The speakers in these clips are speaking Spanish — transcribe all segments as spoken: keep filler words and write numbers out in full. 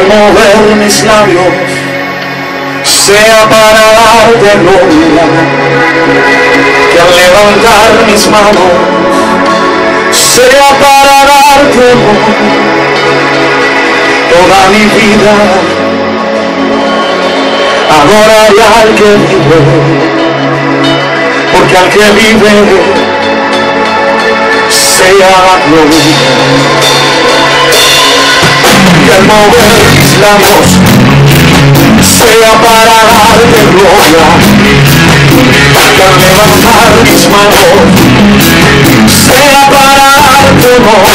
mover mis labios sea para darte gloria, que al levantar mis manos sea para darte amor. Toda mi vida adoraré al que vive, porque al que vive sea la gloria. Que al mover mis labios sea para darte gloria, que al levantar mis manos sea para darte amor.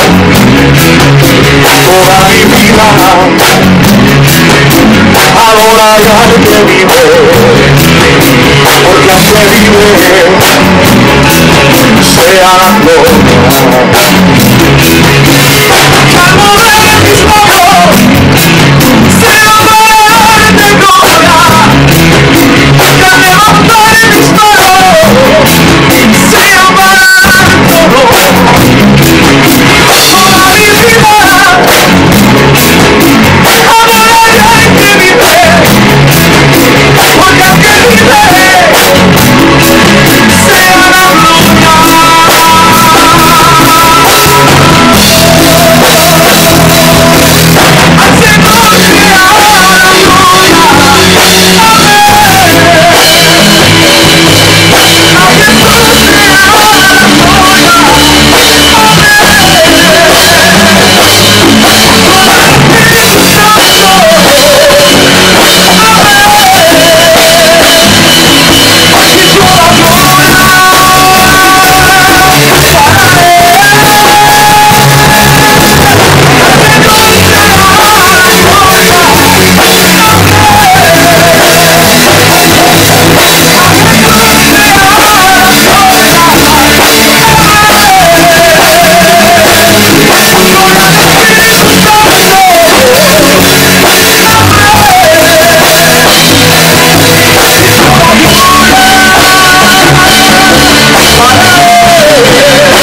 Toda mi vida adoraré al que vive, porque al que vive sea la gloria. Que al mover mis manos sea para darte gloria, que al levantar mis manos sea para darte honor. Toda mi vida adoraré al que vive, porque al que vive sea la gloria.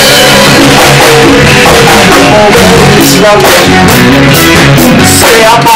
Sea